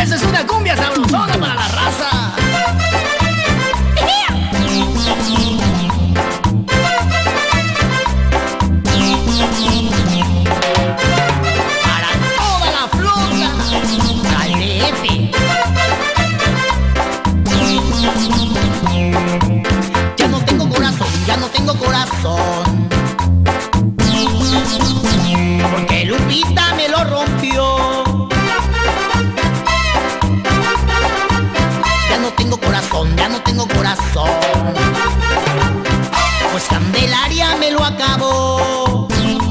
Esa es una cumbia sabrosona para la raza. Para toda la flota, al DF. Ya no tengo corazón, ya no tengo corazón, porque Lupita me lo rompió. Ya no tengo corazón, ya no tengo corazón, pues Candelaria me lo acabó.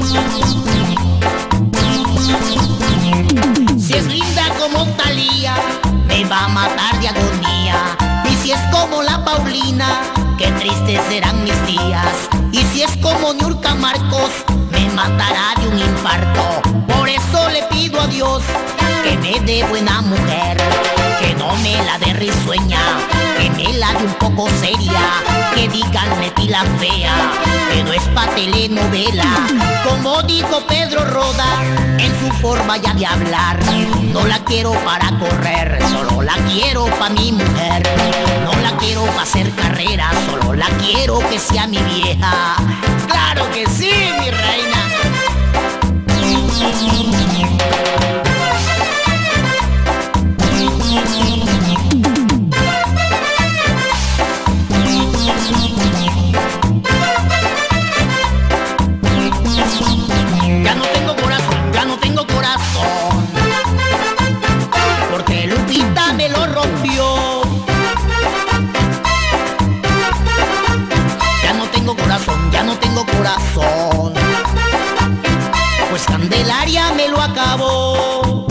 Si es linda como Thalía, me va a matar de agonía. Y si es como la Paulina, qué tristes serán mis días. Y si es como Niurka Marcos, me matará de un infarto. Por eso le pido a Dios que me dé buena mujer, que no me la dé risueña, que me la dé un poco seria, que digan Leti la fea, que no es pa' telenovela. Como dijo Pedro Roda en su forma ya de hablar, no la quiero para correr, solo la quiero pa' mi mujer. No la quiero pa' hacer carrera, solo la quiero que sea mi vieja. ¡Claro que sí, mi reina! Ya no tengo corazón, ya no tengo corazón, porque Lupita me lo rompió. Ya no tengo corazón, ya no tengo corazón, pues Candelaria me lo acabó.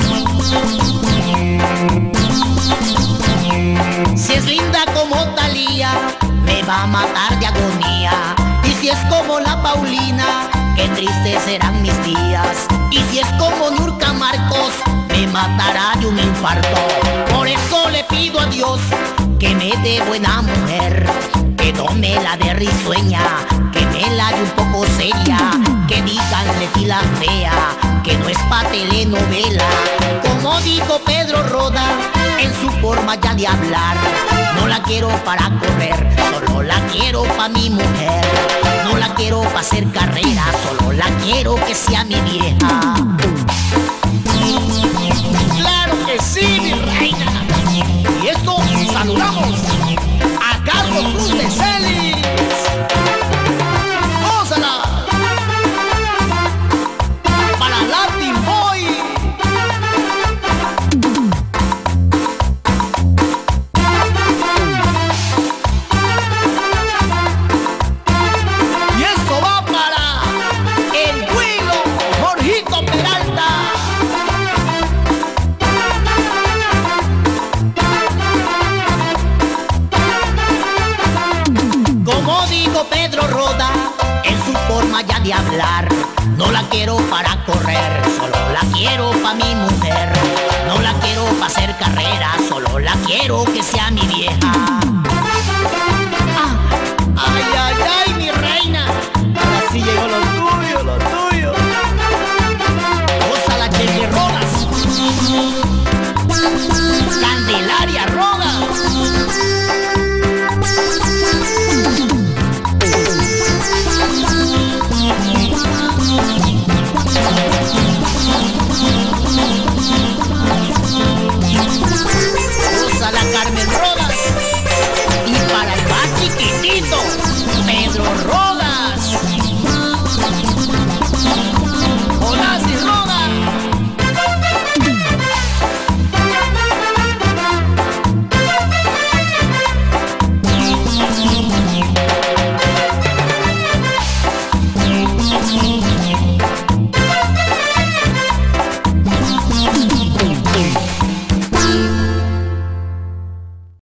Si es linda como Thalía, me va a matar de agonía. Y si es como la Paulina, qué tristes serán mis días. Y si es como Niurka Marcos, me matará de un infarto. Por eso le pido a Dios que me dé buena mujer, que no me la dé risueña, que me la dé un poco seria, que digan Leti la fea, que no es pa' telenovela. Como dijo Pedro Roda en su forma ya de hablar, no la quiero para correr, solo la quiero pa' mi mujer. No la quiero pa' hacer carrera, solo la quiero que sea mi vieja. ¡Claro que sí, mi reina! Y esto saludamos a Carlos Cruz de Celis. ¡Gózala! Para Latin Boy. Y esto va para el Huilo Jorgito Peralta. Como dijo Pedro Roda en su forma ya de hablar, no la quiero para correr, solo la quiero pa' mi mujer.